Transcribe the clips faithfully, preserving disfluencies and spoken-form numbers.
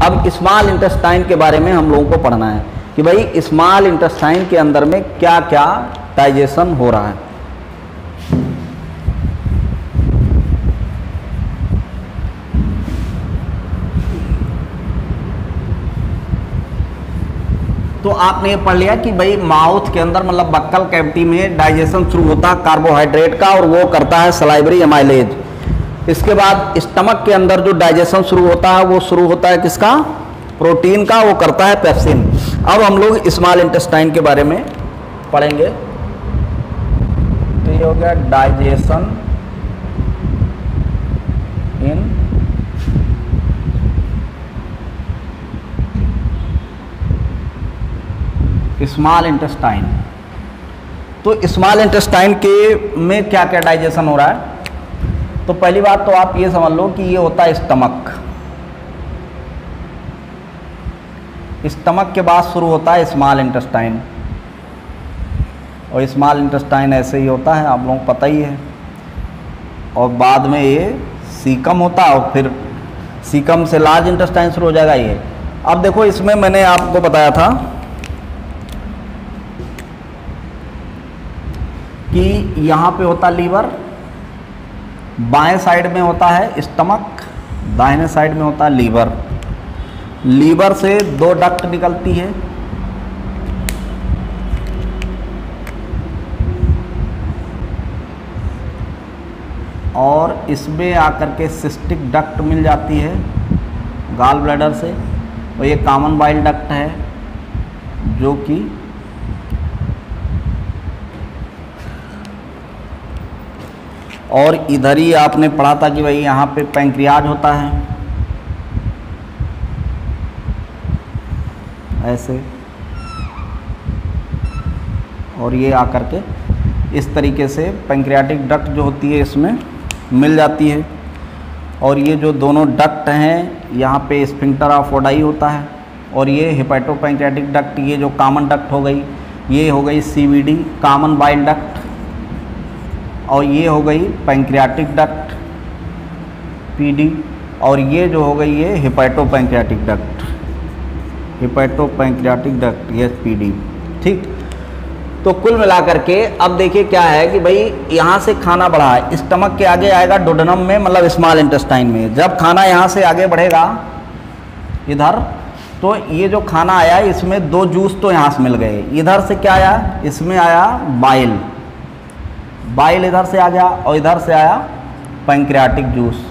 अब small intestine के बारे में हम लोगों को पढ़ना है कि भाई स्मॉल इंटेस्टाइन के अंदर में क्या क्या डाइजेशन हो रहा है। तो आपने ये पढ़ लिया कि भाई माउथ के अंदर मतलब बक्कल कैविटी में डाइजेशन शुरू होता है कार्बोहाइड्रेट का, और वो करता है सलाइवरी एमाइलेज। इसके बाद स्टमक के अंदर जो डाइजेशन शुरू होता है वो शुरू होता है किसका? प्रोटीन का, वो करता है पेप्सिन। अब हम लोग स्मॉल इंटेस्टाइन के बारे में पढ़ेंगे। तो ये हो गया डाइजेशन इन स्मॉल इंटेस्टाइन। तो स्मॉल इंटेस्टाइन के में क्या क्या डाइजेशन हो रहा है? तो पहली बात तो आप ये समझ लो कि ये होता है स्टमक। स्टमक के बाद शुरू होता है स्मॉल इंटेस्टाइन, और स्मॉल इंटेस्टाइन ऐसे ही होता है, आप लोगों को पता ही है। और बाद में ये सीकम होता है, और फिर सीकम से लार्ज इंटेस्टाइन शुरू हो जाएगा ये। अब देखो इसमें मैंने आपको बताया था कि यहाँ पे होता लीवर, बाएं साइड में होता है स्टमक, दाहिने साइड में होता है लीवर। लीवर से दो डक्ट निकलती है, और इसमें आकर के सिस्टिक डक्ट मिल जाती है गॉल ब्लैडर से, और ये कॉमन बाइल डक्ट है जो कि और इधर ही आपने पढ़ा था कि भाई यहाँ पे पैंक्रियाज होता है ऐसे, और ये आकर के इस तरीके से पैंक्रियाटिक डक्ट जो होती है इसमें मिल जाती है। और ये जो दोनों डक्ट हैं यहाँ पे स्फिंक्टर ऑफ ओडाई होता है, और ये हेपेटोपैंक्रियाटिक डक्ट, ये जो कॉमन डक्ट हो गई, ये हो गई सीवीडी कॉमन बाइल डक्ट, और ये हो गई पैंक्रियाटिक डक्ट पीडी, और ये जो हो गई ये हेपेटोपैंक्रियाटिक डक्ट, हेपेटोपैंक्रियाटिक डक्ट ये पीडी। ठीक, तो कुल मिलाकर के अब देखिए क्या है कि भाई यहाँ से खाना बढ़ा है, स्टमक के आगे आएगा डोडेनम में, मतलब स्मॉल इंटेस्टाइन में। जब खाना यहाँ से आगे बढ़ेगा इधर, तो ये जो खाना आया इसमें दो जूस तो यहाँ से मिल गए। इधर से क्या आया? इसमें आया बाइल, बाइल इधर से आ गया, और इधर से आया पैंक्रियाटिक जूस,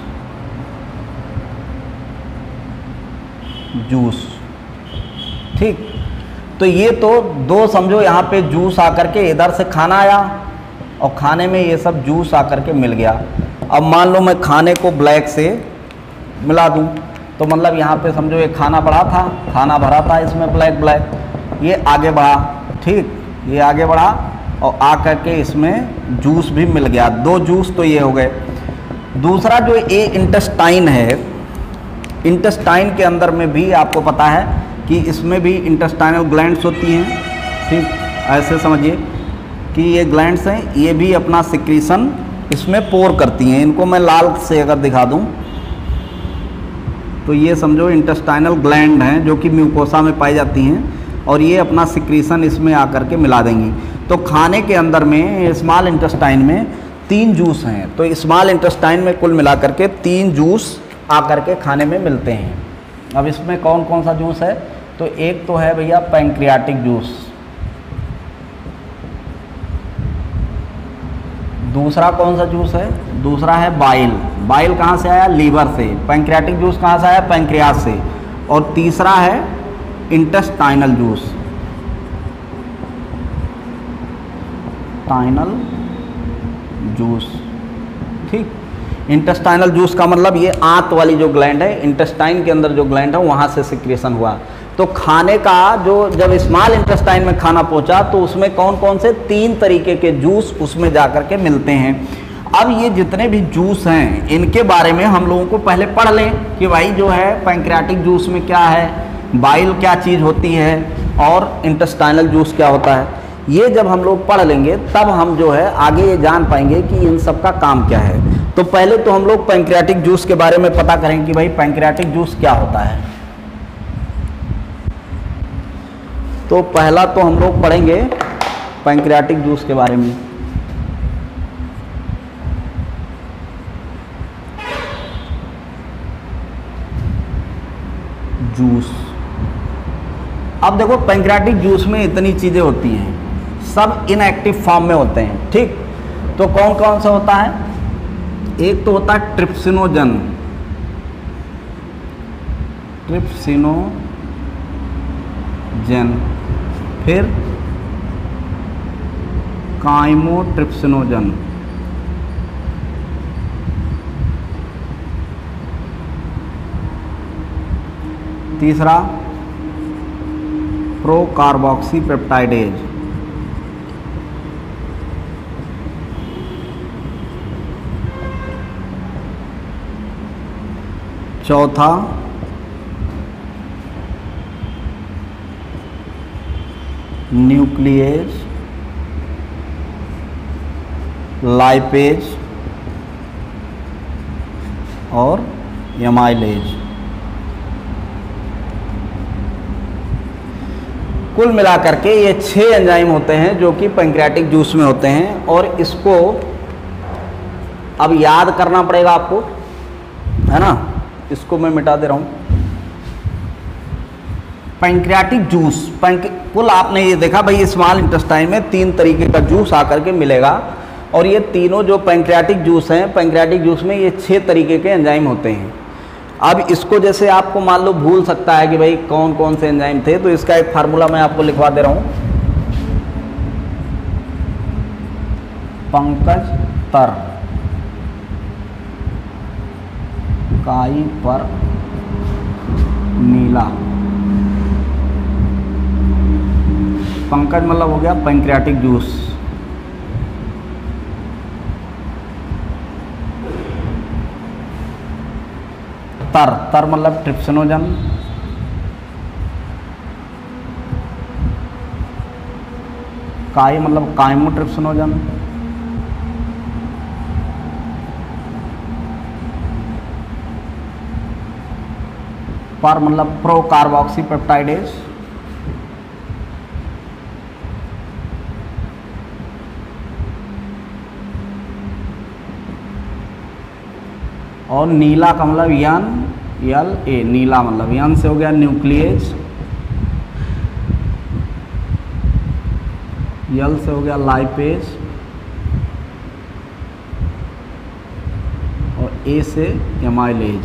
जूस। ठीक, तो ये तो दो समझो यहाँ पे जूस आकर के इधर से खाना आया, और खाने में ये सब जूस आकर के मिल गया। अब मान लो मैं खाने को ब्लैक से मिला दूँ, तो मतलब यहाँ पे समझो ये खाना बढ़ा था, खाना भरा था इसमें ब्लैक ब्लैक, ये आगे बढ़ा। ठीक, ये आगे बढ़ा और आकर के इसमें जूस भी मिल गया, दो जूस तो ये हो गए। दूसरा जो ये इंटेस्टाइन है, इंटेस्टाइन के अंदर में भी आपको पता है कि इसमें भी इंटेस्टाइनल ग्लैंड्स होती हैं। ठीक, ऐसे समझिए कि ये ग्लैंड्स हैं, ये भी अपना सिक्रीशन इसमें पोर करती हैं। इनको मैं लाल से अगर दिखा दूं तो ये समझो इंटेस्टाइनल ग्लैंड हैं जो कि म्यूकोसा में पाई जाती हैं, और ये अपना सिक्रीशन इसमें आकर के मिला देंगी। तो खाने के अंदर में स्मॉल इंटेस्टाइन में तीन जूस हैं, तो स्मॉल इंटेस्टाइन में कुल मिलाकर के तीन जूस आकर के खाने में मिलते हैं। अब इसमें कौन कौन सा जूस है? तो एक तो है भैया पैंक्रियाटिक जूस, दूसरा कौन सा जूस है? दूसरा है बाइल, बाइल कहाँ से आया? लीवर से। पैंक्रियाटिक जूस कहाँ से आया? पैंक्रियाज से। और तीसरा है इंटेस्टाइनल जूस, टाइनल जूस। ठीक, इंटेस्टाइनल जूस का मतलब ये आंत वाली जो ग्लैंड है, इंटेस्टाइन के अंदर जो ग्लैंड है वहाँ से सिक्रेशन हुआ। तो खाने का जो जब स्मॉल इंटेस्टाइन में खाना पहुँचा तो उसमें कौन कौन से तीन तरीके के जूस उसमें जाकर के मिलते हैं। अब ये जितने भी जूस हैं इनके बारे में हम लोगों को पहले पढ़ लें कि भाई जो है पैंक्रियाटिक जूस में क्या है, बाइल क्या चीज़ होती है, और इंटेस्टाइनल जूस क्या होता है। ये जब हम लोग पढ़ लेंगे तब हम जो है आगे ये जान पाएंगे कि इन सब का काम क्या है। तो पहले तो हम लोग पैंक्रियाटिक जूस के बारे में पता करें कि भाई पैंक्रियाटिक जूस क्या होता है। तो पहला तो हम लोग पढ़ेंगे पैंक्रियाटिक जूस के बारे में। जूस, अब देखो पैंक्रियाटिक जूस में इतनी चीज़ें होती हैं, सब इनएक्टिव फॉर्म में होते हैं, ठीक। तो कौन कौन सा होता है? एक तो होता है ट्रिप्सिनोजन, ट्रिप्सिनोजन, फिर काइमोट्रिप्सिनोजन, तीसरा प्रोकार्बोक्सी पेप्टाइडेज, चौथा न्यूक्लियेज, लाइपेज और एमाइलेज। कुल मिलाकर के ये छह एंजाइम होते हैं जो कि पैंक्रियाटिक जूस में होते हैं, और इसको अब याद करना पड़ेगा आपको, है ना। इसको मैं मिटा दे रहा हूँ। पैंक्रियाटिक जूस, पैंक कुल आपने ये देखा भाई स्मॉल इंटेस्टाइन में तीन तरीके का जूस आकर के मिलेगा, और ये तीनों जो पैंक्रियाटिक जूस हैं, पैंक्रियाटिक जूस में ये छह तरीके के एंजाइम होते हैं। अब इसको जैसे आपको मान लो भूल सकता है कि भाई कौन कौन से एंजाइम थे, तो इसका एक फार्मूला मैं आपको लिखवा दे रहा हूँ। पंकज तर काई पर नीला, पंकज मतलब हो गया पैंक्रियाटिक जूस, तर तर मतलब ट्रिप्सिनोजन, काई मतलब काइमोट्रिप्सिनोजन, पर मतलब प्रोकार्बोक्सी पेप्टाइडेज, और नीला का मतलब यन यल ए, नीला मतलब यन से हो गया न्यूक्लियेज, यल से हो गया लाइपेज, और ए से एमाइलेज।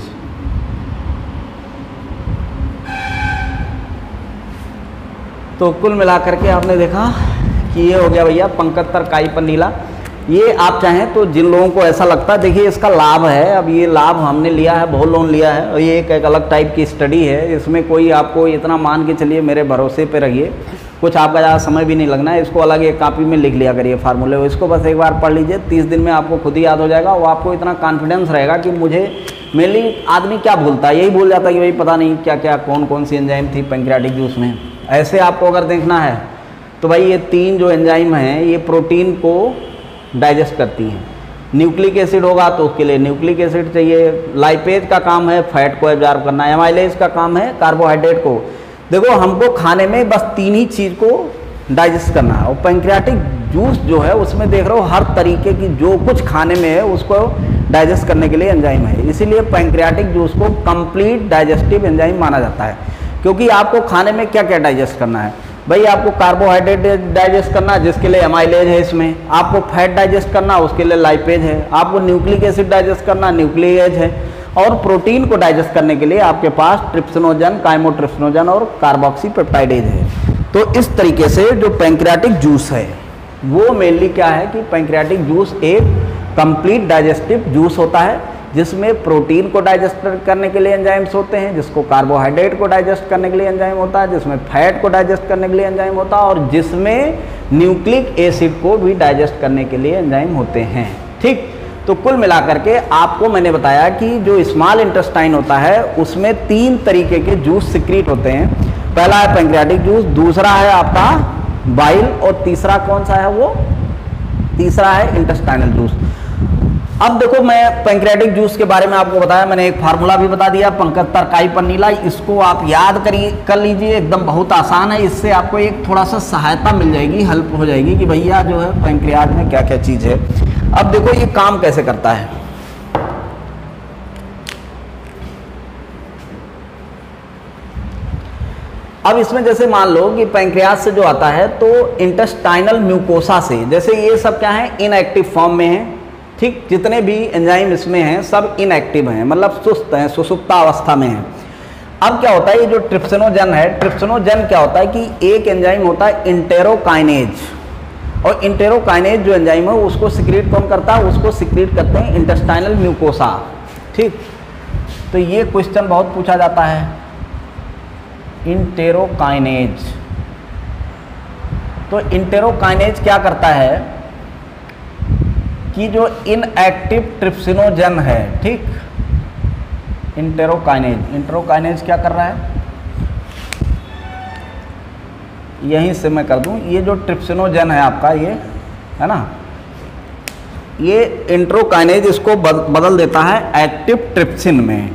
तो कुल मिलाकर के आपने देखा कि ये हो गया भैया पंकज तर काई पर नीला। ये आप चाहें तो जिन लोगों को ऐसा लगता है, देखिए इसका लाभ है, अब ये लाभ हमने लिया है, बहुत लोन लिया है, और ये एक, एक अलग टाइप की स्टडी है, इसमें कोई आपको इतना मान के चलिए मेरे भरोसे पे रहिए, कुछ आपका ज़्यादा समय भी नहीं लगना है। इसको अलग एक कॉपी में लिख लिया करिए फार्मूले, इसको बस एक बार पढ़ लीजिए, तीस दिन में आपको खुद ही याद हो जाएगा। वो आपको इतना कॉन्फिडेंस रहेगा कि मुझे मेनली आदमी क्या भूलता है, यही भूल जाता है कि भाई पता नहीं क्या क्या कौन कौन सी एंजाइम थी पैंक्रियाटिक जूस में। ऐसे आपको अगर देखना है तो भाई ये तीन जो एंजाइम हैं ये प्रोटीन को डाइजेस्ट करती हैं। न्यूक्लिक एसिड होगा तो उसके लिए न्यूक्लिक एसिड चाहिए, लाइपेज का काम है फैट को एब्जॉर्ब करना, एमाइलेज का काम है कार्बोहाइड्रेट को। देखो हमको खाने में बस तीन ही चीज़ को डाइजेस्ट करना है, और पैंक्रियाटिक जूस जो है उसमें देख रहे हो हर तरीके की जो कुछ खाने में है उसको डाइजेस्ट करने के लिए एंजाइम है। इसीलिए पैंक्रियाटिक जूस को कंप्लीट डाइजेस्टिव एंजाइम माना जाता है, क्योंकि आपको खाने में क्या क्या डाइजेस्ट करना है भाई, आपको कार्बोहाइड्रेट डाइजेस्ट करना जिसके लिए एमाइलेज है, इसमें आपको फैट डाइजेस्ट करना उसके लिए लाइपेज है, आपको न्यूक्लिक एसिड डाइजेस्ट करना न्यूक्लियेज है, और प्रोटीन को डाइजेस्ट करने के लिए आपके पास ट्रिप्सिनोजन, काइमोट्रिप्सिनोजन और कार्बोक्सी पेप्टाइडेज है। तो इस तरीके से जो पैंक्रियाटिक जूस है वो मेनली क्या है कि पैंक्रियाटिक जूस एक कंप्लीट डाइजेस्टिव जूस होता है, जिसमें प्रोटीन को डाइजेस्ट करने के लिए एंजाइम्स होते हैं, जिसको कार्बोहाइड्रेट को डाइजेस्ट करने के लिए एंजाइम होता है, जिसमें फैट को डाइजेस्ट करने के लिए एंजाइम होता है, और जिसमें न्यूक्लिक एसिड को भी डाइजेस्ट करने के लिए एंजाइम होते हैं। ठीक, तो कुल मिलाकर के आपको मैंने बताया कि जो स्मॉल इंटेस्टाइन होता है उसमें तीन तरीके के जूस सिक्रीट होते हैं। पहला है पैंक्रियाटिक जूस, दूसरा है आपका बाइल, और तीसरा कौन सा है वो, तीसरा है इंटेस्टाइनल जूस। अब देखो, मैं पैंक्रियाटिक जूस के बारे में आपको बताया, मैंने एक फार्मूला भी बता दिया, पंकज तरकाई पन्नीला, इसको आप याद करिए कर लीजिए, एकदम बहुत आसान है। इससे आपको एक थोड़ा सा सहायता मिल जाएगी, हेल्प हो जाएगी कि भैया जो है पैंक्रियाज में क्या क्या चीज़ है। अब देखो ये काम कैसे करता है। अब इसमें जैसे मान लो कि पैंक्रियाज से जो आता है तो इंटेस्टाइनल म्यूकोसा से, जैसे ये सब क्या है, इनएक्टिव फॉर्म में है, ठीक। जितने भी एंजाइम इसमें हैं सब इनएक्टिव हैं, मतलब सुस्त हैं, सुसुप्ता अवस्था में हैं। अब क्या होता है, ये जो ट्रिप्सिनोजन है, ट्रिप्सिनोजन क्या होता है कि एक एंजाइम होता है इंटेरोकाइनेज, और इंटेरोकाइनेज जो एंजाइम है उसको सिक्रीट कौन करता है, उसको सिक्रीट करते हैं इंटेस्टाइनल म्यूकोसा, ठीक। तो ये क्वेश्चन बहुत पूछा जाता है, इंटेरोकाइनेज। तो इंटेरोकाइनेज क्या करता है कि जो इनएक्टिव ट्रिप्सिनोजन है, ठीक, इंटेरोकाइनेज, इंटेरोकाइनेज क्या कर रहा है, यहीं से मैं कर दूं, ये जो ट्रिप्सिनोजन है आपका, ये है ना, ये इंटेरोकाइनेज इसको बदल देता है एक्टिव ट्रिप्सिन में,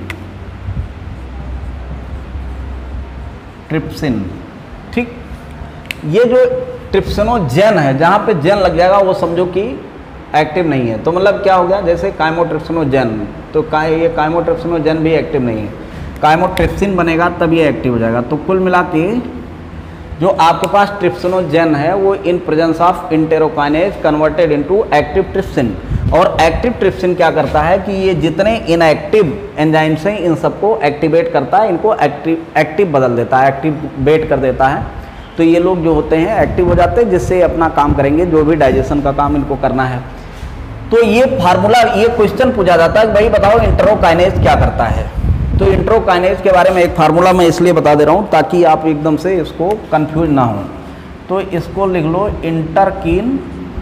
ट्रिप्सिन, ठीक। ये जो ट्रिप्सिनोजन है, जहाँ पे जन लग जाएगा वो समझो कि एक्टिव नहीं है। तो मतलब क्या हो गया, जैसे काइमोट्रिप्सिनोजन, तो का ये काइमोट्रिप्सिनोजन भी एक्टिव नहीं है, काइमोट्रिप्सिन बनेगा तब ये एक्टिव हो जाएगा। तो कुल मिला के जो आपके पास ट्रिप्सिनोजन है वो in presence of enterokinase converted into active trypsin, और एक्टिव ट्रिप्सिन क्या करता है कि ये जितने इनएक्टिव एंजाइम्स हैं इन सबको एक्टिवेट करता है, इनको एक्टिव एक्टिव बदल देता है, एक्टिवेट कर देता है। तो ये लोग जो होते हैं एक्टिव हो जाते हैं, जिससे अपना काम करेंगे, जो भी डाइजेशन का काम इनको करना है। तो ये फार्मूला, ये क्वेश्चन पूछा जाता है कि भाई बताओ इंटेरोकाइनेज क्या करता है। तो इंटेरोकाइनेज के बारे में एक फार्मूला मैं इसलिए बता दे रहा हूँ ताकि आप एकदम से इसको कंफ्यूज ना हो। तो इसको लिख लो, इंटरकीन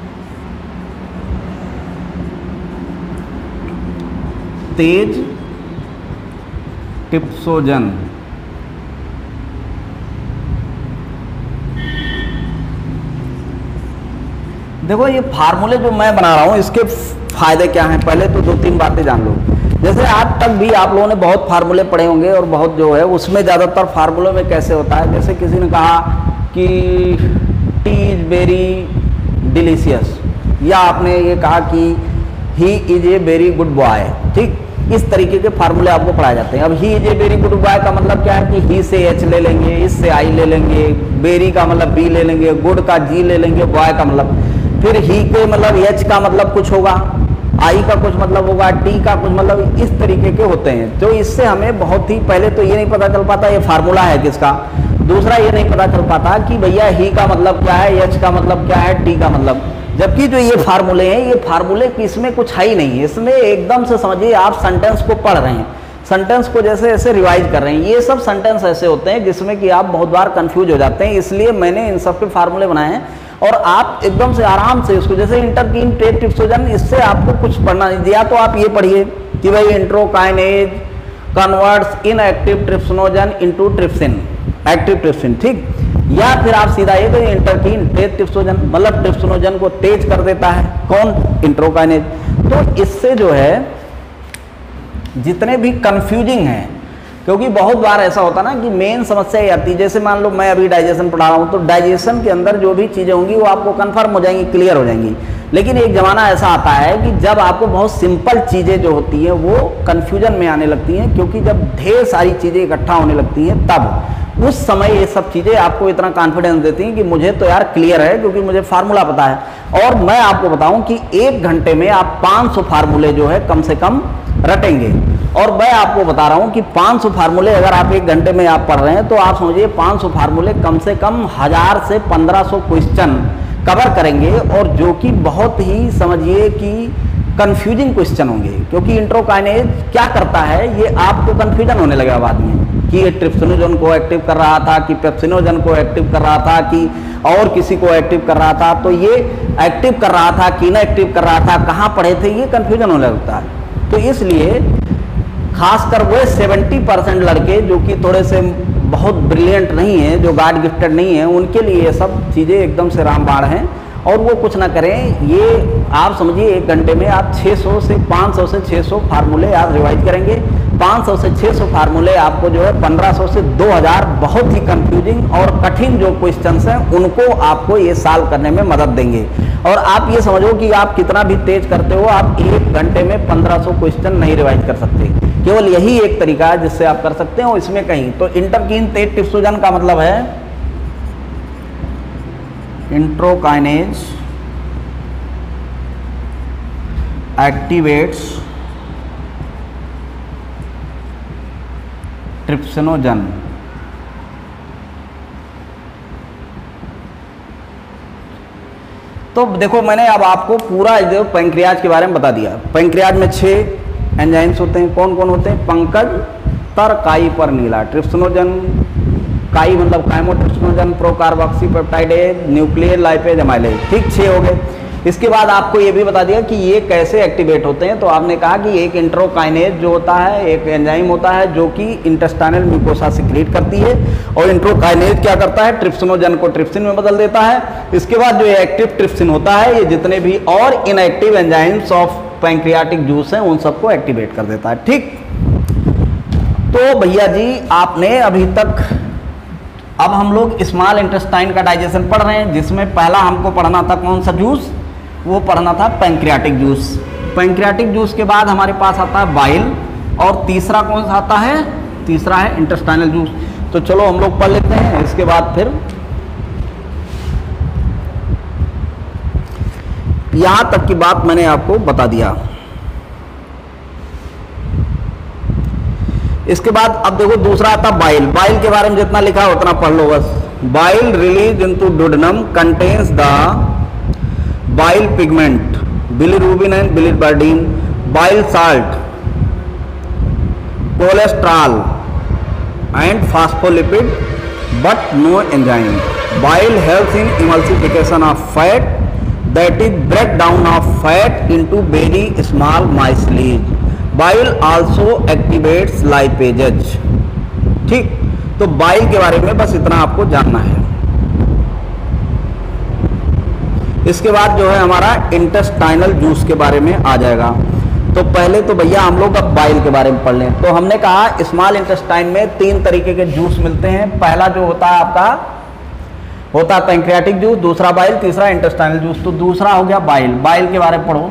तेज ट्रिप्सोजन, देखो ये फार्मूले जो मैं बना रहा हूँ इसके फायदे क्या हैं, पहले तो दो तीन बातें जान लो। जैसे आज तक भी आप लोगों ने बहुत फार्मूले पढ़े होंगे और बहुत जो है उसमें ज़्यादातर फार्मूलों में कैसे होता है, जैसे किसी ने कहा कि टी इज वेरी डिलीशियस, या आपने ये कहा कि he is a very good boy, ठीक। इस तरीके के फार्मूले आपको पढ़ाए जाते हैं। अब he is a very good boy का मतलब क्या है कि ही से एच ले लेंगे, इससे आई ले लेंगे, बेरी का मतलब बी ले लेंगे, गुड का जी ले लेंगे, बॉय का मतलब, फिर ही के मतलब एच का मतलब कुछ होगा, आई का कुछ मतलब होगा, टी का कुछ मतलब, इस तरीके के होते हैं। तो इससे हमें बहुत ही पहले तो ये नहीं पता चल पाता ये फार्मूला है किसका, दूसरा ये नहीं पता चल पाता कि भैया ही का मतलब क्या है, एच का मतलब क्या है, टी का मतलब, जबकि जो ये फार्मूले हैं ये फार्मूले की इसमें कुछ है ही नहीं है। इसमें एकदम से समझिए आप सेंटेंस को पढ़ रहे हैं, सेंटेंस को जैसे ऐसे रिवाइज कर रहे हैं। ये सब सेंटेंस ऐसे होते हैं जिसमें कि आप बहुत बार कंफ्यूज हो जाते हैं, इसलिए मैंने इन सब के फार्मूले बनाए हैं और आप एकदम से आराम से इसको, जैसे इंटरकीन तेज ट्रिप्सोजन, इससे आपको कुछ पढ़ना नहीं दिया तो आप ये पढ़िए कि भाई enterokinase converts inactive trypsinogen into trypsin, active trypsin, ठीक। या फिर आप सीधा ये तो इंटरकीन तेज ट्रिप्सोजन मतलब ट्रिप्सिनोजन को तेज कर देता है, कौन, इंटेरोकाइनेज। तो इससे जो है जितने भी कंफ्यूजिंग हैं, क्योंकि बहुत बार ऐसा होता ना कि मेन समस्या ये आती है, जैसे मान लो मैं अभी डाइजेशन पढ़ा रहा हूँ तो डाइजेशन के अंदर जो भी चीज़ें होंगी वो आपको कंफर्म हो जाएंगी, क्लियर हो जाएंगी। लेकिन एक ज़माना ऐसा आता है कि जब आपको बहुत सिंपल चीज़ें जो होती हैं वो कन्फ्यूजन में आने लगती हैं, क्योंकि जब ढेर सारी चीज़ें इकट्ठा होने लगती हैं तब उस समय ये सब चीज़ें आपको इतना कॉन्फिडेंस देती हैं कि मुझे तो यार क्लियर है क्योंकि मुझे फार्मूला पता है। और मैं आपको बताऊं कि एक घंटे में आप पाँच सौ फार्मूले जो है कम से कम रटेंगे, और मैं आपको बता रहा हूं कि पाँच सौ फार्मूले अगर आप एक घंटे में आप पढ़ रहे हैं तो आप समझिए पाँच सौ फार्मूले कम से कम हजार से पंद्रह सौ क्वेश्चन कवर करेंगे, और जो कि बहुत ही समझिए कि कंफ्यूजिंग क्वेश्चन होंगे, क्योंकि इंटेरोकाइनेज क्या करता है ये आपको कंफ्यूजन होने लगेगा बाद में कि ये ट्रिप्सिनोजन को एक्टिव कर रहा था कि पेप्सिनोजन को एक्टिव कर रहा था कि और किसी को एक्टिव कर रहा था, तो ये एक्टिव कर रहा था कि ना एक्टिव कर रहा था, कहाँ पढ़े थे, ये कंफ्यूजन होने लगता है। तो इसलिए खासकर वो सेवेंटी परसेंट लड़के जो कि थोड़े से बहुत ब्रिलियंट नहीं हैं, जो गॉड गिफ्टेड नहीं हैं, उनके लिए ये सब चीज़ें एकदम से रामबाण हैं। और वो कुछ ना करें, ये आप समझिए एक घंटे में आप छह सौ से पाँच सौ से छह सौ फार्मूले आप रिवाइज करेंगे। पाँच सौ से छह सौ फार्मूले आपको जो है पंद्रह सौ से दो हज़ार बहुत ही कंफ्यूजिंग और कठिन जो क्वेश्चंस हैं उनको आपको ये सॉल्व करने में मदद देंगे। और आप ये समझो कि आप कितना भी तेज करते हो, आप एक घंटे में पंद्रह सौ क्वेश्चन नहीं रिवाइज कर सकते। केवल यही एक तरीका है जिससे आप कर सकते हो, इसमें कहीं तो इंटरकीन तेज ट्रिप्सोजन का मतलब है इंट्रोकाइनेज एक्टिवेट्स ट्रिप्सिनोजन। तो देखो मैंने अब आपको पूरा जो पैंक्रियाज के बारे में बता दिया। पैंक्रियाज में छह एंजाइम्स होते हैं, कौन कौन होते हैं? पंकज, तर, काई, पर, नीला। ट्रिप्सिनोजन, काई मतलब chymotrypsinogen, procarboxypeptidase, nuclear lipase, amylase. ठीक, छह हो गए। इसके बाद आपको ये भी बता दिया कि ये कैसे एक्टिवेट होते हैं। तो आपने कहा कि एक इंट्रोकाइनेज जो होता है, एक एंजाइम होता है जो कि इंटेस्टाइनल म्यूकोसा सिक्रीट करती है, और इंट्रोकाइनेज क्या करता है? ट्रिप्सिनोजन को ट्रिप्सिन में बदल देता है। इसके बाद जो एक्टिव ट्रिप्सिन होता है, ये जितने भी और inactive enzymes of pancreatic juice हैं उन सबको एक्टिवेट कर देता है। ठीक, तो भैया जी आपने अभी तक, अब हम लोग स्मॉल इंटेस्टाइन का डाइजेशन पढ़ रहे हैं, जिसमें पहला हमको पढ़ना था कौन सा जूस? वो पढ़ना था पैंक्रियाटिक जूस। पैंक्रियाटिक जूस के बाद हमारे पास आता है बाइल, और तीसरा कौन सा आता है? तीसरा है इंटेस्टाइनल जूस। तो चलो हम लोग पढ़ लेते हैं, इसके बाद फिर यहां तक की बात मैंने आपको बता दिया। इसके बाद अब देखो दूसरा आता बाइल। बाइल के बारे में जितना लिखा है उतना पढ़ लो बस। Bile release into duodenum contains the bile pigment, bilirubin and biliverdin, bile salt, cholesterol and phospholipid, but no enzyme. Bile helps in emulsification of fat, that is break down of fat into very small micelles. Bile also activates lipases. ठीक, तो bile के बारे में बस इतना आपको जानना है। इसके बाद जो है हमारा इंटेस्टाइनल जूस के बारे में आ जाएगा। तो पहले तो भैया हम लोग अब बाइल के बारे में पढ़ लें। तो हमने कहा स्मॉल इंटेस्टाइन में तीन तरीके के जूस मिलते हैं। पहला जो होता है आपका होता है पैंक्रियाटिक जूस, दूसरा बाइल, तीसरा इंटेस्टाइनल जूस। तो दूसरा हो गया बाइल। बाइल के बारे में पढ़ो।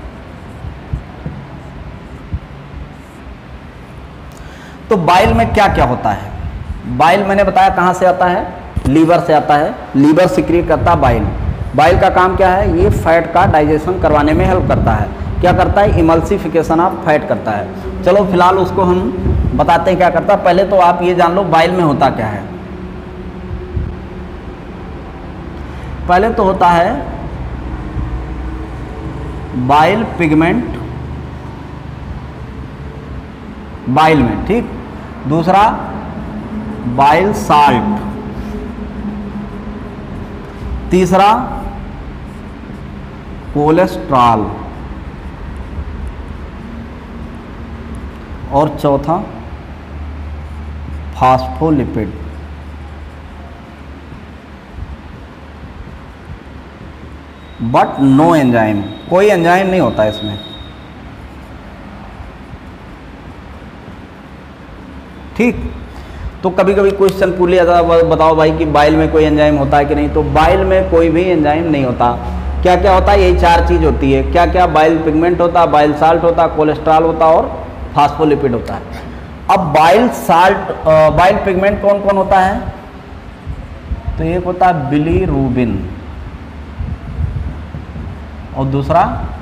तो बाइल में क्या क्या होता है? बाइल मैंने बताया कहाँ से आता है? लीवर से आता है। लीवर सिक्रीट करता है बाइल। बाइल का काम क्या है? ये फैट का डाइजेशन करवाने में हेल्प करता है। क्या करता है? इमल्सिफिकेशन ऑफ फैट करता है। चलो फिलहाल उसको हम बताते हैं क्या करता है। पहले तो आप ये जान लो बाइल में होता क्या है। पहले तो होता है बाइल पिगमेंट बाइल में, ठीक। दूसरा बाइल साल्ट, तीसरा कोलेस्ट्रॉल, और चौथा फास्फोलिपिड। बट नो एंजाइम, कोई एंजाइम नहीं होता इसमें, ठीक। तो कभी कभी क्वेश्चन पूछ लिया था, बताओ भाई कि बाइल में कोई एंजाइम होता है कि नहीं। तो बाइल में कोई भी एंजाइम नहीं होता। क्या क्या होता है? यही चार चीज़ होती है। क्या क्या? बाइल पिगमेंट होता, बाइल साल्ट होता, कोलेस्ट्रॉल होता और फास्फोलिपिड होता है। अब बाइल साल्ट बाइल पिगमेंट कौन कौन होता है? तो एक होता है बिलीरुबिन, और दूसरा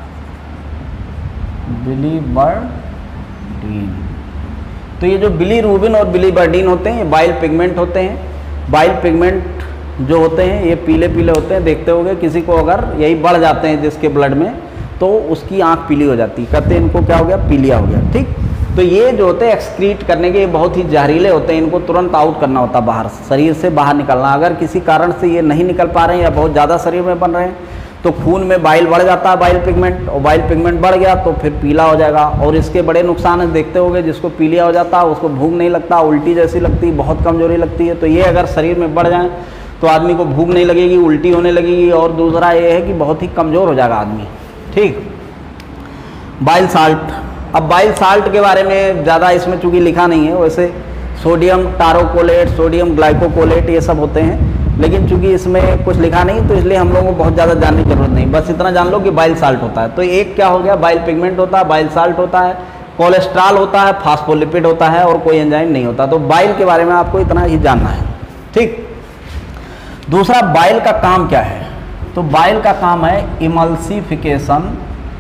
बिलीबर्डिन। तो ये जो बिलीरुबिन और बिलीबर्डिन होते हैं ये बाइल पिगमेंट होते हैं। बाइल पिगमेंट जो होते हैं ये पीले पीले होते हैं, देखते होंगे। किसी को अगर यही बढ़ जाते हैं जिसके ब्लड में तो उसकी आंख पीली हो जाती है, कहते हैं इनको क्या हो गया? पीलिया हो गया, ठीक। तो ये जो होते हैं एक्सक्रीट करने के, ये बहुत ही जहरीले होते हैं, इनको तुरंत आउट करना होता है बाहर, शरीर से बाहर निकलना। अगर किसी कारण से ये नहीं निकल पा रहे हैं या बहुत ज़्यादा शरीर में बन रहे हैं तो खून में बाइल बढ़ जाता है, बाइल पिगमेंट, और बाइल पिगमेंट बढ़ गया तो फिर पीला हो जाएगा। और इसके बड़े नुकसान है, देखते होंगे जिसको पीलिया हो जाता है उसको भूख नहीं लगता, उल्टी जैसी लगती है, बहुत कमजोरी लगती है। तो ये अगर शरीर में बढ़ जाए तो आदमी को भूख नहीं लगेगी, उल्टी होने लगेगी, और दूसरा ये है कि बहुत ही कमज़ोर हो जाएगा आदमी। ठीक। बाइल साल्ट, अब बाइल साल्ट के बारे में ज़्यादा इसमें चूँकि लिखा नहीं है, वैसे सोडियम टारोकोलेट, सोडियम ग्लाइकोकोलेट ये सब होते हैं, लेकिन चूंकि इसमें कुछ लिखा नहीं तो इसलिए हम लोगों को बहुत ज़्यादा जानने की जरूरत नहीं, बस इतना जान लो कि बाइल साल्ट होता है। तो एक क्या हो गया, बाइल पिगमेंट होता है, बाइल साल्ट होता है, कोलेस्ट्रॉल होता है, फास्फोलिपिड होता है, और कोई एंजाइम नहीं होता। तो बाइल के बारे में आपको इतना ही जानना है। ठीक। दूसरा, बाइल का काम क्या है? तो बाइल का काम है इमल्सिफिकेशन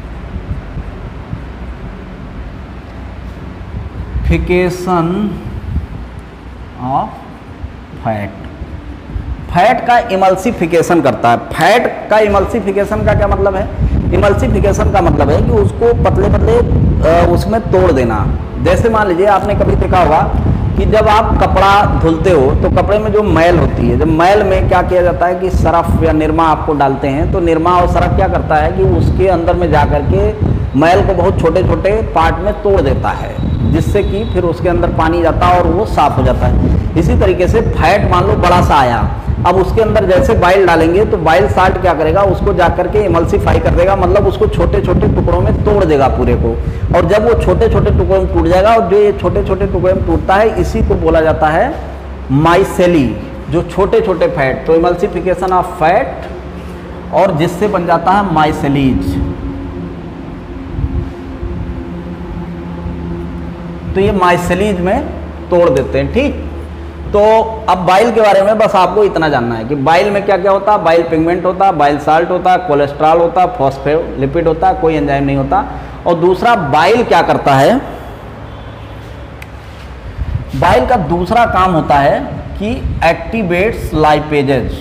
फिकेशन ऑफ फैट। फैट का इमल्सिफिकेशन करता है। फैट का इमल्सिफिकेशन का क्या मतलब है? इमल्सिफिकेशन का मतलब है कि उसको पतले पतले उसमें तोड़ देना। जैसे मान लीजिए आपने कभी देखा होगा कि जब आप कपड़ा धुलते हो तो कपड़े में जो मैल होती है, जब मैल में क्या किया जाता है कि सरफ या निरमा आपको डालते हैं, तो निरमा और सरफ क्या करता है कि उसके अंदर में जा कर के मैल को बहुत छोटे छोटे पार्ट में तोड़ देता है, जिससे कि फिर उसके अंदर पानी जाता है और वो साफ हो जाता है। इसी तरीके से फैट मान लो बड़ा सा आया, अब उसके अंदर जैसे बाइल डालेंगे तो बाइल साल्ट क्या करेगा, उसको जाकर के इमल्सिफाई कर देगा, मतलब उसको छोटे छोटे टुकड़ों में तोड़ देगा पूरे को। और जब वो छोटे छोटे टुकड़ों में टूट जाएगा, और जो ये छोटे छोटे टुकड़े में टूटता है इसी को बोला जाता है माइसेली, जो छोटे छोटे फैट। तो इमल्सिफिकेशन ऑफ फैट, और जिससे बन जाता है माइसेलीज। तो ये माइसेलीज में तोड़ देते हैं। ठीक। तो अब बाइल के बारे में बस आपको इतना जानना है कि बाइल में क्या क्या होता है। बाइल पिगमेंट होता है, बाइल साल्ट होता है, कोलेस्ट्रॉल होता है, फॉस्फोलिपिड होता है, कोई एंजाइम नहीं होता। और दूसरा, बाइल क्या करता है? बाइल का दूसरा काम होता है कि एक्टिवेट्स लाइपेजेज।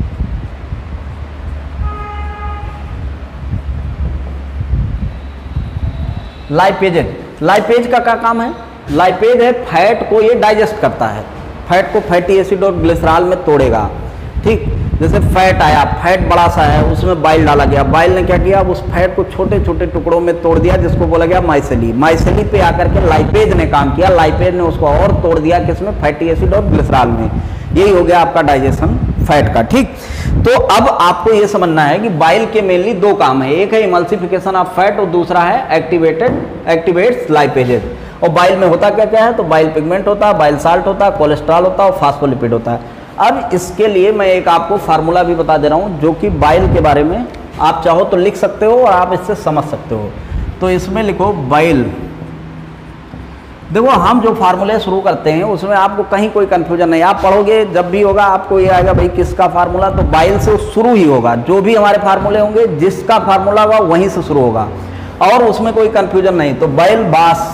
लाइपेजेज, लाइपेज का क्या काम है? लाइपेज है फैट को ये डाइजेस्ट करता है, फैट को फैटी एसिड और ग्लिसरॉल में तोड़ेगा। ठीक। जैसे फैट आया, फैट बड़ा सा है, उसमें बाइल डाला गया, बाइल ने क्या किया, उस फैट को छोटे छोटे टुकड़ों में तोड़ दिया, जिसको बोला गया माइसेली। माइसेली पे आकर के लाइपेज ने काम किया, लाइपेज ने उसको और तोड़ दिया, किसमें? फैटी एसिड और ग्लिसरॉल में। यही हो गया आपका डाइजेशन फैट का। ठीक। तो अब आपको ये समझना है कि बाइल के मेनली दो काम है, एक है इमल्सिफिकेशन ऑफ फैट और दूसरा है एक्टिवेटेड एक्टिवेट्स लाइपेजेज। और बाइल में होता क्या क्या है? तो बाइल पिगमेंट होता है, बाइल साल्ट होता है, कोलेस्ट्रॉल होता है और फास्फोलिपिड होता है। अब इसके लिए मैं एक आपको फार्मूला भी बता दे रहा हूँ, जो कि बाइल के बारे में आप चाहो तो लिख सकते हो और आप इससे समझ सकते हो। तो इसमें लिखो बाइल। देखो, हम जो फार्मूले शुरू करते हैं उसमें आपको कहीं कोई कंफ्यूजन नहीं, आप पढ़ोगे जब भी होगा आपको ये आएगा भाई किसका फार्मूला, तो बाइल से शुरू ही होगा। जो भी हमारे फार्मूले होंगे, जिसका फार्मूला होगा वहीं से शुरू होगा, और उसमें कोई कंफ्यूजन नहीं। तो बाइल बास,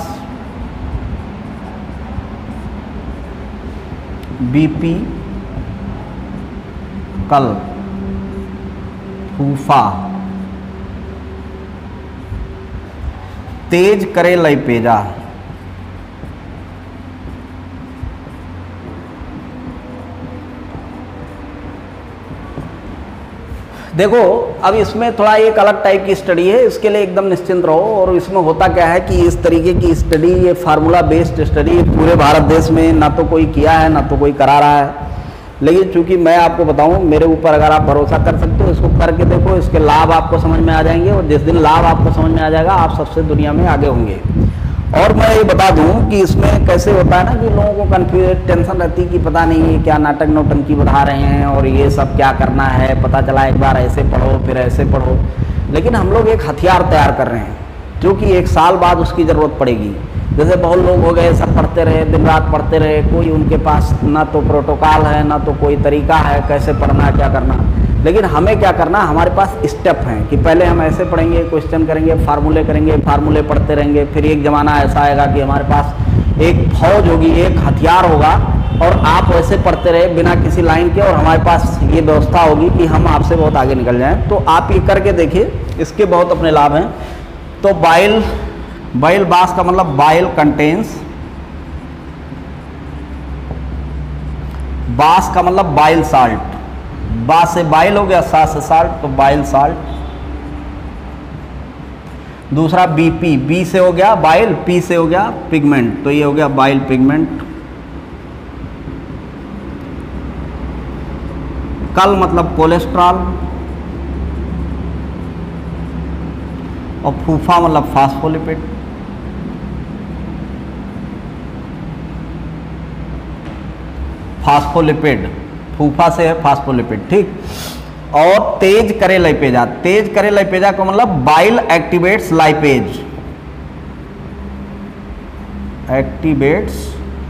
बीपी, कल, फूफा, तेज करे लाइपेजा। देखो, अब इसमें थोड़ा एक अलग टाइप की स्टडी है, इसके लिए एकदम निश्चिंत रहो। और इसमें होता क्या है कि इस तरीके की स्टडी, ये फार्मूला बेस्ड स्टडी पूरे भारत देश में ना तो कोई किया है ना तो कोई करा रहा है। लेकिन चूंकि मैं आपको बताऊं, मेरे ऊपर अगर आप भरोसा कर सकते हो, इसको करके देखो, इसके लाभ आपको समझ में आ जाएंगे। और जिस दिन लाभ आपको समझ में आ जाएगा, आप सबसे दुनिया में आगे होंगे। और मैं ये बता दूं कि इसमें कैसे होता है ना कि लोगों को कन्फ्यूज टेंशन रहती है कि पता नहीं ये क्या नाटक नौटंकी बढ़ा रहे हैं और ये सब क्या करना है, पता चला एक बार ऐसे पढ़ो फिर ऐसे पढ़ो। लेकिन हम लोग एक हथियार तैयार कर रहे हैं जो कि एक साल बाद उसकी ज़रूरत पड़ेगी। जैसे बहुत लोग हो गए, सब पढ़ते रहे, दिन रात पढ़ते रहे, कोई उनके पास ना तो प्रोटोकॉल है ना तो कोई तरीका है कैसे पढ़ना है क्या करना। लेकिन हमें क्या करना, हमारे पास स्टेप हैं कि पहले हम ऐसे पढ़ेंगे, क्वेश्चन करेंगे, फार्मूले करेंगे, फार्मूले पढ़ते रहेंगे। फिर एक ज़माना ऐसा आएगा कि हमारे पास एक फौज होगी, एक हथियार होगा, और आप वैसे पढ़ते रहे बिना किसी लाइन के, और हमारे पास ये व्यवस्था होगी कि हम आपसे बहुत आगे निकल जाएं। तो आप ये करके देखिए, इसके बहुत अपने लाभ हैं। तो बाइल, बाइल बास का मतलब बाइल कंटेन्स, बास का मतलब बाइल साल्ट, बा से बाइल हो गया, सा से साल्ट, तो बाइल साल्ट। दूसरा बीपी, बी से हो गया बाइल, पी से हो गया पिगमेंट, तो ये हो गया बाइल पिगमेंट। कल मतलब कोलेस्ट्रॉल, और फूफा मतलब फास्फोलिपिड। फास्फोलिपिड, फूफा से है फास्फोलिपिड, ठीक। और तेज करे लाइपेजा, तेज करे लाइपेजा का मतलब bile activates lipase, activates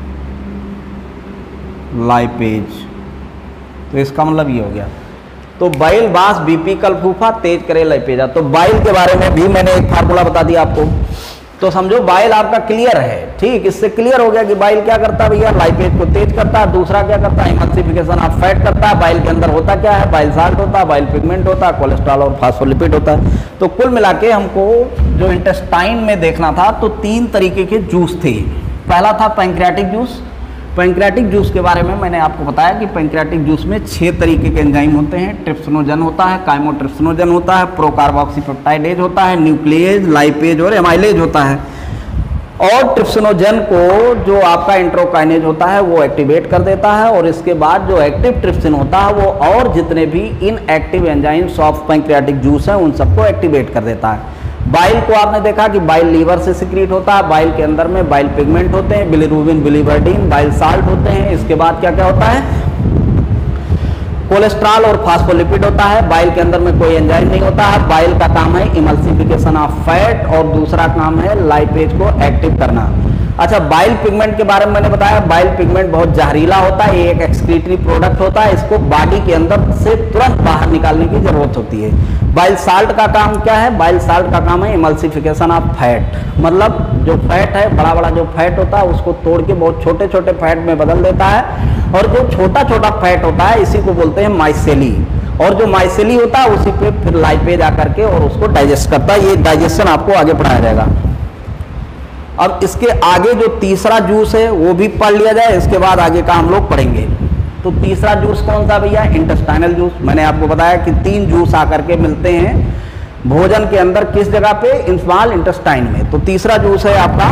lipase, तो इसका मतलब ये हो गया। तो बाइल बास बीपी कल फूफा तेज करे लाइपेजा। तो बाइल के बारे में भी मैंने एक फार्मूला बता दिया आपको, तो समझो बाइल आपका क्लियर है, ठीक। इससे क्लियर हो गया कि बाइल क्या करता है भैया, लाइपेज को तेज करता है। दूसरा क्या करता है, इमल्सिफिकेशन ऑफ फैट करता है। बाइल के अंदर होता क्या है, बाइल साल्ट होता है, बाइल पिगमेंट होता है, कोलेस्ट्रॉल और फास्फोलिपिड होता है। तो कुल मिला के हमको जो इंटेस्टाइन में देखना था, तो तीन तरीके के जूस थे। पहला था पैंक्रियाटिक जूस। पैंक्रियाटिक जूस के बारे में मैंने आपको बताया कि पैंक्रियाटिक जूस में छह तरीके के एंजाइम होते हैं। ट्रिप्सिनोजन होता है, काइमोट्रिप्सिनोजन होता है, प्रोकार्बोक्सीपेप्टाइडेज होता है, न्यूक्लिएज, लाइपेज और एमाइलेज होता है। और ट्रिप्सिनोजन को जो आपका इंट्रोकाइनेज होता है वो एक्टिवेट कर देता है, और इसके बाद जो एक्टिव ट्रिप्सिन होता है वो और जितने भी inactive enzymes of pancreatic juice हैं उन सबको एक्टिवेट कर देता है। बाइल को आपने देखा कि बाइल लीवर से सिक्रीट होता है। बाइल के अंदर में बाइल पिगमेंट होते हैं, बिलिरुबिन, बिलिवर्डिन, बाइल साल्ट होते हैं। इसके बाद क्या क्या होता है, कोलेस्ट्रॉल और फास्फोलिपिड होता है। बाइल के अंदर में कोई एंजाइम नहीं होता है। बाइल का काम है इमल्सिफिकेशन ऑफ फैट, और दूसरा काम है लाइपेज को एक्टिव करना। अच्छा, बाइल पिगमेंट के बारे में मैंने बताया, बाइल पिगमेंट बहुत जहरीला होता है, ये एक एक्सक्रीटरी प्रोडक्ट होता है, इसको बॉडी के अंदर से तुरंत बाहर निकालने की जरूरत होती है। बाइल साल्ट का काम क्या है, बाइल साल्ट का काम है इमल्सिफिकेशन ऑफ फैट, मतलब जो फैट है, बड़ा बड़ा जो फैट होता है उसको तोड़ के बहुत छोटे छोटे फैट में बदल देता है, और जो छोटा छोटा फैट होता है इसी को बोलते हैं माइसेली, और जो माइसेली होता है उसी पे फिर लाइपेज आकर के और उसको डाइजेस्ट करता है। ये डाइजेशन आपको आगे पढ़ाया जाएगा। अब इसके आगे जो तीसरा जूस है वो भी पढ़ लिया जाए, इसके बाद आगे का हम लोग पढ़ेंगे। तो तीसरा जूस कौन सा भैया, इंटेस्टाइनल जूस। मैंने आपको बताया कि तीन जूस आकर के मिलते हैं भोजन के अंदर, किस जगह पे, स्मॉल इंटेस्टाइन में। तो तीसरा जूस है आपका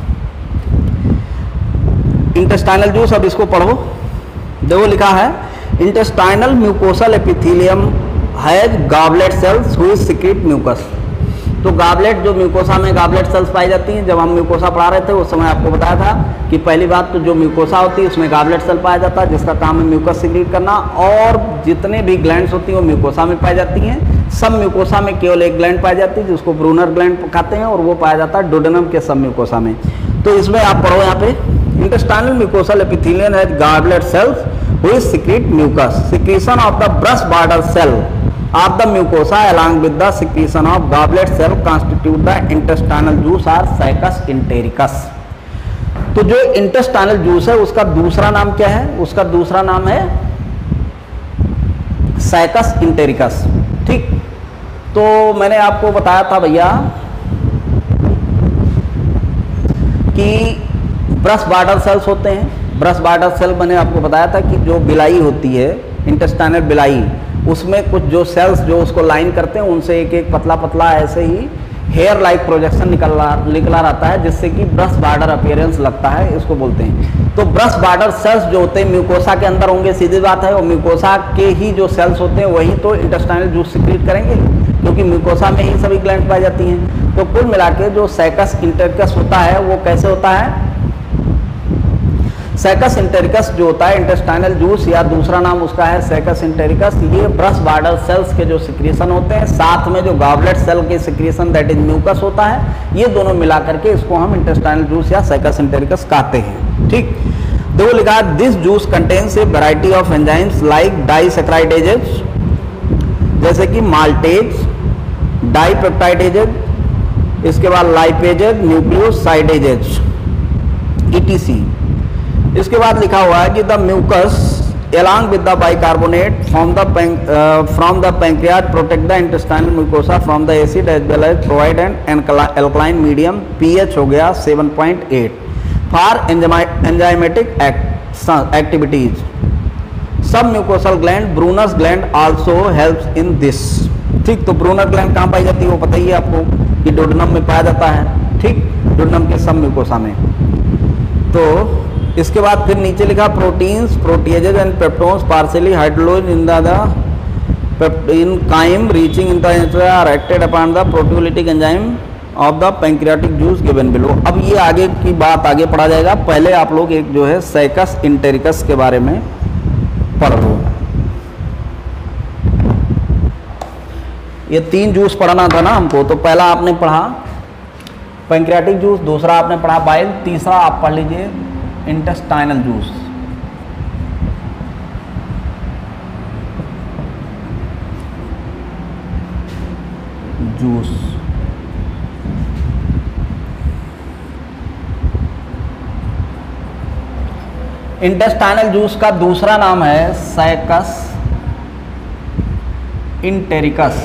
इंटेस्टाइनल जूस। अब इसको पढ़ो, देखो लिखा है intestinal mucosal epithelium has goblet cells which secrete mucus. तो गॉबलेट, जो म्यूकोसा में गॉबलेट सेल्स पाई जाती हैं, जब हम म्यूकोसा पढ़ा रहे थे उस समय आपको बताया था कि पहली बात तो जो म्यूकोसा होती है उसमें गॉबलेट सेल पाया जाता है जिसका काम है म्यूकस सिक्रीट करना, और जितने भी ग्लैंड्स होती हैं वो म्यूकोसा में पाई जाती हैं। सब म्यूकोसा में केवल एक ग्लैंड पाई जाती है जिसको ब्रूनर ग्लैंड कहते हैं, और वो पाया जाता है डोडेनम के सब म्यूकोसा में। तो इसमें आप पढ़ो यहाँ पे, intestinal mucosal epithelium has goblet cells which secrete mucus, secretion of the brush border cell of the mucosa along with the secretion of goblet cell constitute the intestinal juice or saccus entericus। तो जो intestinal juice है उसका दूसरा नाम क्या है, उसका दूसरा नाम है saccus entericus, ठीक। तो मैंने आपको बताया था भैया कि ब्रश बॉर्डर सेल्स होते हैं। ब्रश बॉर्डर सेल मैंने आपको बताया था कि जो बिलाई होती है, इंटेस्टाइनल बिलाई, उसमें कुछ जो सेल्स जो उसको लाइन करते हैं उनसे एक एक पतला पतला ऐसे ही हेयर लाइक प्रोजेक्शन निकल निकला रहता है जिससे कि ब्रश बॉर्डर अपीयरेंस लगता है, इसको बोलते हैं। तो ब्रश बॉर्डर सेल्स जो होते हैं म्यूकोसा के अंदर होंगे, सीधी बात है, और म्यूकोसा के ही जो सेल्स होते हैं वही तो इंटेस्टाइनल जूस सिक्रीट करेंगे, क्योंकि म्यूकोसा में ही सभी ग्लैंड पाई जाती हैं। तो कुल मिला के जो सैकस इंटेरिकस होता है वो कैसे होता है, सैकस इंटेरिकस जो होता है इंटेस्टाइनल जूस, या दूसरा नाम उसका है सैकस इंटेरिकस, ये ब्रश बॉर्डर सेल्स के जो सिक्रीशन होते हैं साथ में जो गॉबलेट सेल के सिक्रीशन दैट इज म्यूकस होता है, ये दोनों मिला करके इसको हम इंटेस्टाइनल जूस या सैकस इंटेरिकस कहते हैं, ठीक। देखो लिखा है this juice contains a variety of enzymes like disaccharidases, जैसे कि माल्टेज, डाइपेप्टाइडेजेज, इसके बाद लाइपेजेज, न्यूक्लियोसाइडेजेज, ईटीसी। इसके बाद लिखा हुआ है कि the mucus along with the bicarbonate from the from the pancreas protect the intestinal mucosa from the acid as well as provide an alkaline medium, pH हो गया seven point eight for enzymatic activities। सब mucosal gland, Brunner's gland also helps in this, ठीक। तो Brunner gland कहाँ पाई जाती है वो पता ही है आपको कि डोडेनम में पाया जाता है, ठीक, डोडेनम के सब म्यूकोसा में। तो इसके बाद फिर नीचे लिखा proteins, proteases and peptones partially hydrolysed in the in chyme reaching in the are acted upon the proteolytic enzyme of the pancreatic juice given below। अब ये आगे की बात आगे पढ़ा जाएगा, पहले आप लोग एक जो है सैकस इंटेरिकस के बारे में पढ़ लो। ये तीन जूस पढ़ना था ना हमको, तो पहला आपने पढ़ा पैंक्रियाटिक जूस, दूसरा आपने पढ़ा बाइल, तीसरा आप पढ़ लीजिए intestinal juice. Juice intestinal juice का दूसरा नाम है सैकस इंटेरिकस।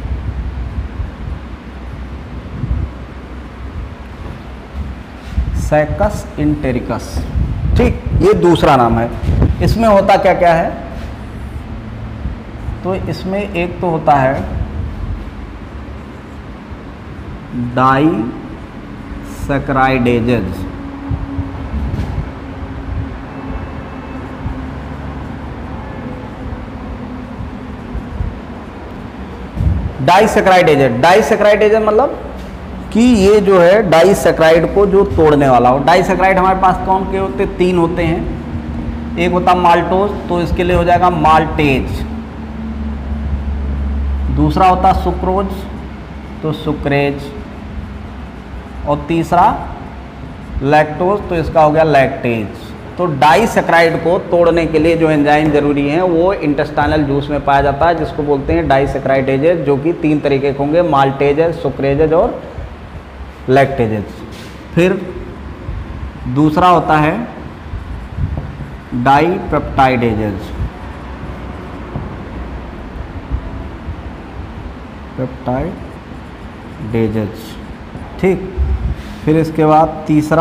सैकस इंटेरिकस, ठीक, ये दूसरा नाम है। इसमें होता क्या क्या है, तो इसमें एक तो होता है डाई सैकराइडेजेज, डाइसैकराइडेजेज। डाइसैकराइडेजेज मतलब कि ये जो है डाइसैकराइड को जो तोड़ने वाला हो। डाइसैकराइड हमारे पास कौन के होते, तीन होते हैं। एक होता माल्टोज, तो इसके लिए हो जाएगा माल्टेज। दूसरा होता सुक्रोज, तो सुक्रेज। और तीसरा लैक्टोज, तो इसका हो गया लैक्टेज। तो डाइसैकराइड को तोड़ने के लिए जो एंजाइम जरूरी हैं वो इंटेस्टाइनल जूस में पाया जाता है, जिसको बोलते हैं डाइसैकराइडेजेज, जो कि तीन तरीके के होंगे, माल्टेजेज, सुक्रेजेज और लैक्टेजेज। फिर दूसरा होता है डाइपेप्टाइडेजेज, पेप्टाइडेजेज, ठीक। फिर इसके बाद तीसरा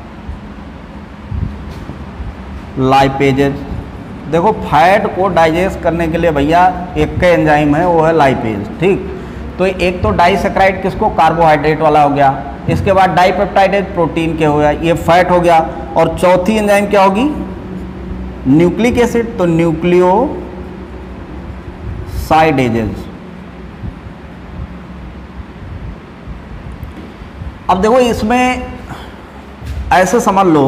लाइपेजेज। देखो फैट को डाइजेस्ट करने के लिए भैया एक का एंजाइम है, वो है लाइपेज, ठीक। तो एक तो डाइसैकराइड किसको, कार्बोहाइड्रेट वाला हो गया। इसके बाद डाइपेप्टाइडेज प्रोटीन के हो गया, ये फैट हो गया। और चौथी एंजाइम क्या होगी, न्यूक्लिक एसिड, तो न्यूक्लियोसाइडेजेज। अब देखो इसमें ऐसे समझ लो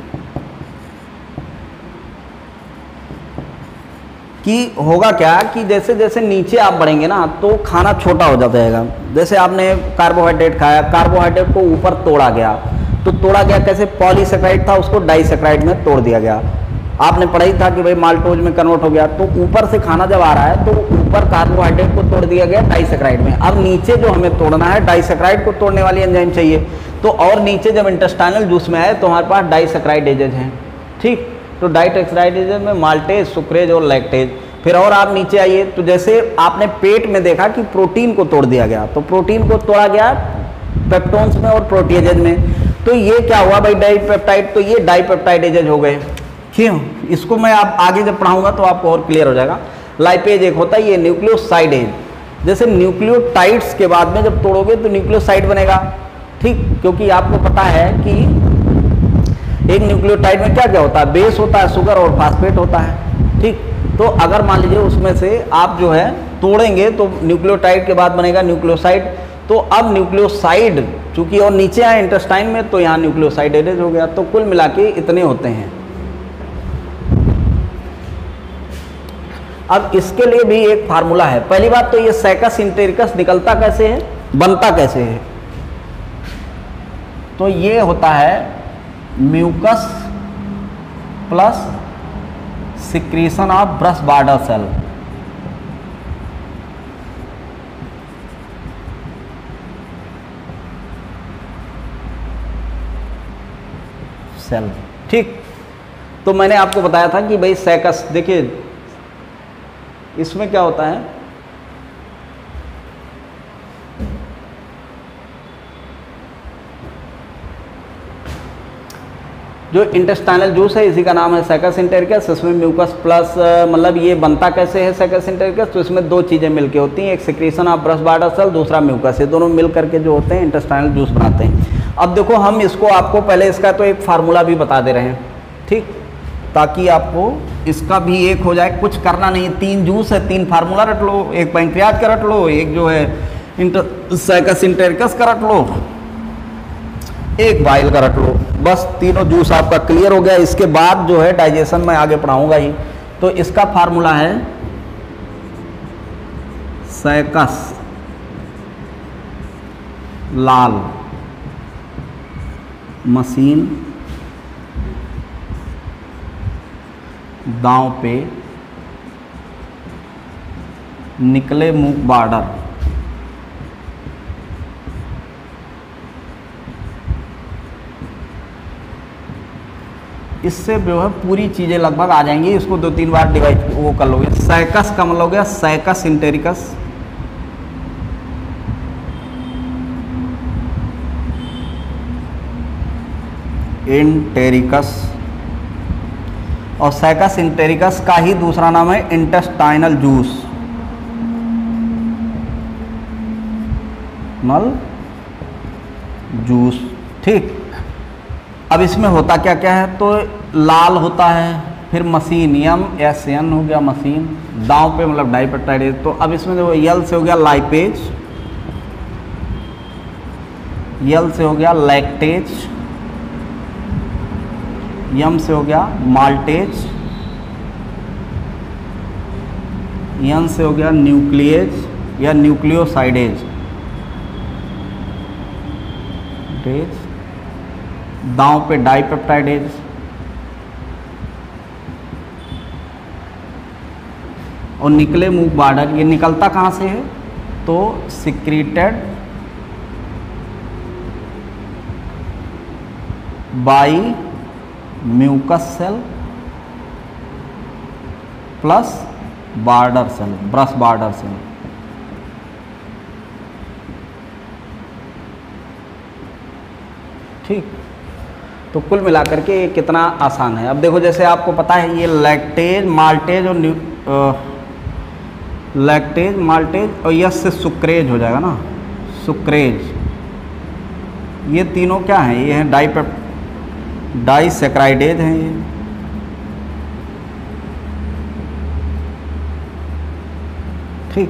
कि होगा क्या कि जैसे जैसे नीचे आप बढ़ेंगे ना तो खाना छोटा हो जाता जाएगा। जैसे आपने कार्बोहाइड्रेट खाया, कार्बोहाइड्रेट को ऊपर तोड़ा गया, तो तोड़ा गया कैसे, पॉलीसैकराइड था उसको डाइसैकराइड में तोड़ दिया गया। आपने पढ़ा ही था कि भाई माल्टोज में कन्वर्ट हो गया, तो ऊपर से खाना जब आ रहा है तो ऊपर कार्बोहाइड्रेट को तोड़ दिया गया डाइसैकराइड में। अब नीचे जो हमें तोड़ना है डाइसैकराइड को तोड़ने वाली एंजाइम चाहिए, तो और नीचे जब इंटेस्टाइनल जूस में आए तो हमारे पास डाइसैकराइडेजेज हैं, ठीक। तो डाइसैकराइडेजेज में माल्टेज, सुक्रेज और लैक्टेज। फिर और आप नीचे आइए तो जैसे आपने पेट में देखा कि प्रोटीन को तोड़ दिया गया, तो प्रोटीन को तोड़ा गया पेप्टोन्स में और प्रोटीएजेज में, तो ये क्या हुआ भाई डाइपेप्टाइड, तो ये डाइपेप्टाइडेजेज हो गए, क्यों। इसको मैं आप आगे जब पढ़ाऊंगा तो आपको और क्लियर हो जाएगा। लाइपेज एक होता है ये न्यूक्लियोसाइडेज, जैसे न्यूक्लियोटाइड्स के बाद में जब तोड़ोगे तो न्यूक्लियोसाइड बनेगा, ठीक। क्योंकि आपको पता है कि एक न्यूक्लियोटाइड में क्या क्या होता है, बेस होता है, शुगर और फास्फेट होता है, ठीक। तो अगर मान लीजिए उसमें से आप जो है तोड़ेंगे तो न्यूक्लियोटाइड के बाद बनेगा न्यूक्लियोसाइड। तो अब न्यूक्लियोसाइड चूंकि और नीचे आए इंटेस्टाइन में, तो यहाँ न्यूक्लियोसाइडेज हो गया। तो कुल मिला के इतने होते हैं। अब इसके लिए भी एक फार्मूला है। पहली बात तो ये सैकस इंटेरिकस निकलता कैसे है, बनता कैसे है, तो ये होता है mucus plus secretion of brush border cell. Cell, ठीक। तो मैंने आपको बताया था कि भाई सैकस, देखिए इसमें क्या होता है, जो इंटेस्टाइनल जूस है इसी का नाम है सैकस इंटेरिकस। इसमें म्यूकस प्लस, मतलब ये बनता कैसे है सैकस इंटेरिकस, तो इसमें दो चीज़ें मिलके होती हैं, एक secretion of brush border cell, दूसरा म्यूकस। ये दोनों मिल करके जो होते हैं इंटेस्टाइनल जूस बनाते हैं। अब देखो हम इसको आपको पहले इसका तो एक फार्मूला भी बता दे रहे हैं, ठीक, ताकि आपको इसका भी एक हो जाए, कुछ करना नहीं। तीन जूस है, तीन फार्मूला रट लो, एक पैंक्रियाज का रट लो, एक जो है इंटर सैकस इंटेरिकस का रट लो, एक बाइल का रट लो, बस तीनों जूस आपका क्लियर हो गया। इसके बाद जो है डाइजेशन में आगे पढ़ाऊंगा ही। तो इसका फार्मूला है सैकस लाल मशीन दांव पे निकले मुख बार्डर। इससे जो है पूरी चीज़ें लगभग आ जाएंगी। इसको दो तीन बार डिवाइड वो कर लोगे। सैकस का मतलब हो गया सैकस इंटेरिकस, इंटेरिकस, और सैकस इंटेरिकस का ही दूसरा नाम है इंटेस्टाइनल जूस, नल जूस। ठीक, अब इसमें होता क्या क्या है, तो लाल होता है, फिर मशीन यम एस एन हो गया मशीन, दांव पे मतलब डाइपेप्टाइडेज। तो अब इसमें जो यल से हो गया लाइपेज, यल से हो गया लैक्टेज, यम से हो गया माल्टेज, यन से हो गया न्यूक्लिएज या न्यूक्लियोसाइडेज, दांव पे डाइपेप्टाइडेज, और निकले मुख बार्डर। ये निकलता कहाँ से है, तो secreted by mucus cell plus border cell, brush border cell. ठीक, तो कुल मिलाकर के ये कितना आसान है। अब देखो जैसे आपको पता है ये लैक्टेज माल्टेज और न्यू लैक्टेज माल्टेज और यस से सुक्रेज हो जाएगा ना, सुक्रेज। ये तीनों क्या हैं, ये हैं डाइपेप डाइसेक्राइडेज हैं ये। ठीक,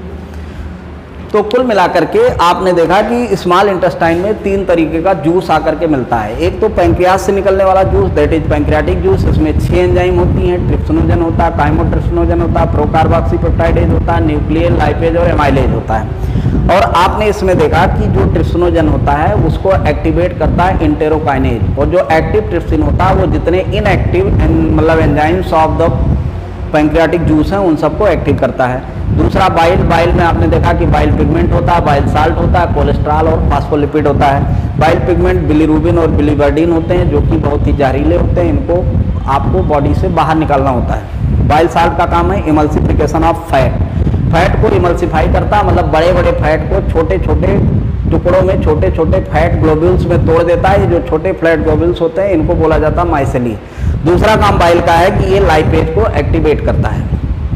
तो कुल मिलाकर के आपने देखा कि स्मॉल इंटेस्टाइन में तीन तरीके का जूस आकर के मिलता है। एक तो पैंक्रियाज से निकलने वाला juice, that is pancreatic juice. इसमें छह एंजाइम होती हैं, ट्रिप्सिनोजन होता है, काइमोट्रिप्सिनोजन होता है, प्रोकार्बोक्सीपेप्टाइडेज होता है, न्यूक्लियर लाइपेज और एमाइलेज होता है। और आपने इसमें देखा कि जो ट्रिप्सिनोजन होता है उसको एक्टिवेट करता है इंटेरोकाइनेज, और जो एक्टिव ट्रिप्सिन होता है वो जितने इनएक्टिव मतलब enzymes of the pancreatic juice हैं उन सबको एक्टिव करता है। दूसरा बाइल, बाइल में आपने देखा कि बाइल पिगमेंट होता है, बाइल साल्ट होता है, कोलेस्ट्रॉल और फास्फोलिपिड होता है। बाइल पिगमेंट बिलीरुबिन और बिलीवर्डिन होते हैं जो कि बहुत ही जहरीले होते हैं, इनको आपको बॉडी से बाहर निकालना होता है। बाइल साल्ट का काम है इमल्सिफिकेशन ऑफ फैट, फैट को इमल्सिफाई करता है, मतलब बड़े बड़े फैट को छोटे छोटे टुकड़ों में छोटे छोटे फैट ग्लोब्यूल्स में तोड़ देता है। जो छोटे फैट ग्लोब्यूल्स होते हैं इनको बोला जाता है माइसेली। दूसरा काम बाइल का है कि ये लाइपेज को एक्टिवेट करता है।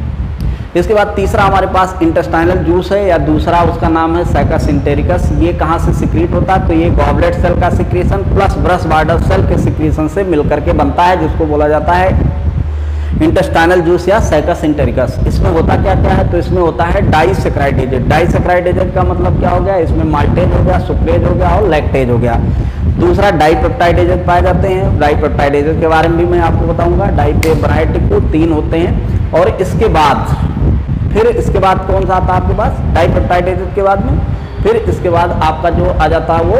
इसके बाद तीसरा हमारे पास इंटेस्टाइनल जूस है, या दूसरा उसका नाम है सैकस इंटेरिकस। ये कहाँ से सिक्रीट होता है, तो ये गॉबलेट सेल का secretion plus brush border cell के सिक्रीशन से मिलकर के बनता है, जिसको बोला जाता है इंटेस्टाइनल जूस या सैकस इंटेरिकस। इसमें होता क्या क्या है, तो इसमें होता है डाइसेक्राइडेज। डाइसेक्राइडेज का मतलब क्या हो गया, इसमें माल्टेज हो गया, सुक्रेज हो गया और लैक्टेज हो गया। दूसरा डाइपेप्टाइडेज पाए जाते हैं। डाइपेप्टाइडेज के बारे में भी मैं आपको बताऊंगा। डाइपेप्टाइड तीन होते हैं, और इसके बाद फिर इसके बाद कौन सा आता है आपके पास, डाइपेप्टाइडेज के बाद में फिर इसके बाद आपका जो आ जाता है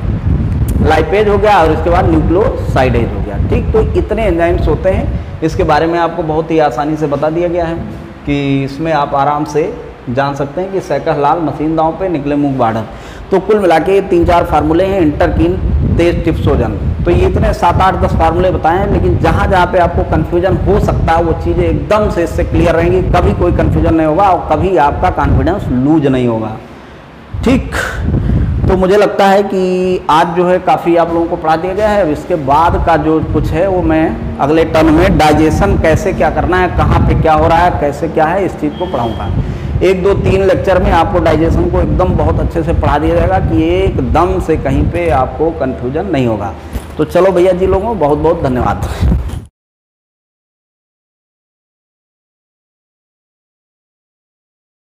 वो लाइपेज हो गया, और इसके बाद न्यूक्लियोसाइडेज हो गया। ठीक, तो इतने एंजाइम्स होते हैं, इसके बारे में आपको बहुत ही आसानी से बता दिया गया है कि इसमें आप आराम से जान सकते हैं कि सैकस लाल मशीन दांव पे निकले मुख बार्डर। तो कुल मिला के तीन चार फार्मूले हैं इंटरकीन तेज ट्रिप्सोजन। तो ये इतने सात आठ दस फार्मूले बताए हैं, लेकिन जहाँ जहाँ पे आपको कन्फ्यूजन हो सकता है वो चीज़ें एकदम से इससे क्लियर रहेंगी, कभी कोई कन्फ्यूजन नहीं होगा और कभी आपका कॉन्फिडेंस लूज नहीं होगा। ठीक, तो मुझे लगता है कि आज जो है काफ़ी आप लोगों को पढ़ा दिया गया है। अब इसके बाद का जो कुछ है वो मैं अगले टर्म में डाइजेशन कैसे क्या करना है, कहाँ पे क्या हो रहा है, कैसे क्या है, इस चीज़ को पढ़ाऊँगा। एक दो तीन लेक्चर में आपको डाइजेशन को एकदम बहुत अच्छे से पढ़ा दिया जाएगा कि एकदम से कहीं पे आपको कन्फ्यूजन नहीं होगा। तो चलो भैया जी लोगों, बहुत बहुत धन्यवाद।